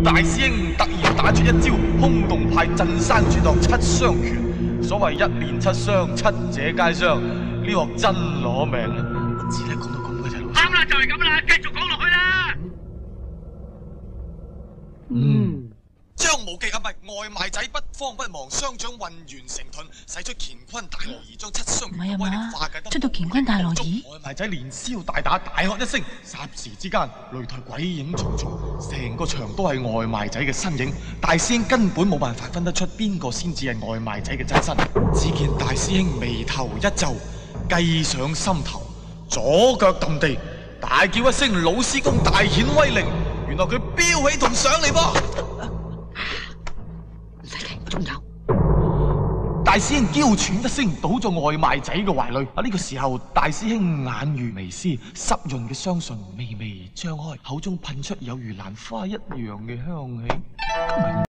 大師兄突然打出一招空洞派鎮山絕學七傷拳，所謂一練七傷，七者皆傷，呢學真攞命啊！我知啦，講到咁嘅啫，老師。 啱啦，就係咁啦，繼續講落去啦。 張無忌係咪外賣仔不慌不忙，雙掌運圓成盾，使出乾坤大挪移，將七傷拳嘅威力化解得。 出到乾坤大挪移， 外賣仔連消帶打，大喝一聲，霎時之間擂台鬼影重重，成個場都係外賣仔嘅身影。大師兄根本冇辦法分得出邊個先至係外賣仔嘅真身。只見大師兄眉頭一皺，計上心頭，左腳揼地，大叫一聲：老師公大顯威靈！原來佢飆起同上嚟噃。 仲有大師兄嬌喘一聲，倒咗外賣仔嘅懷裏。呢個時候，大師兄眼如微絲，濕潤嘅雙唇微微張開，口中噴出有如蘭花一樣嘅香氣。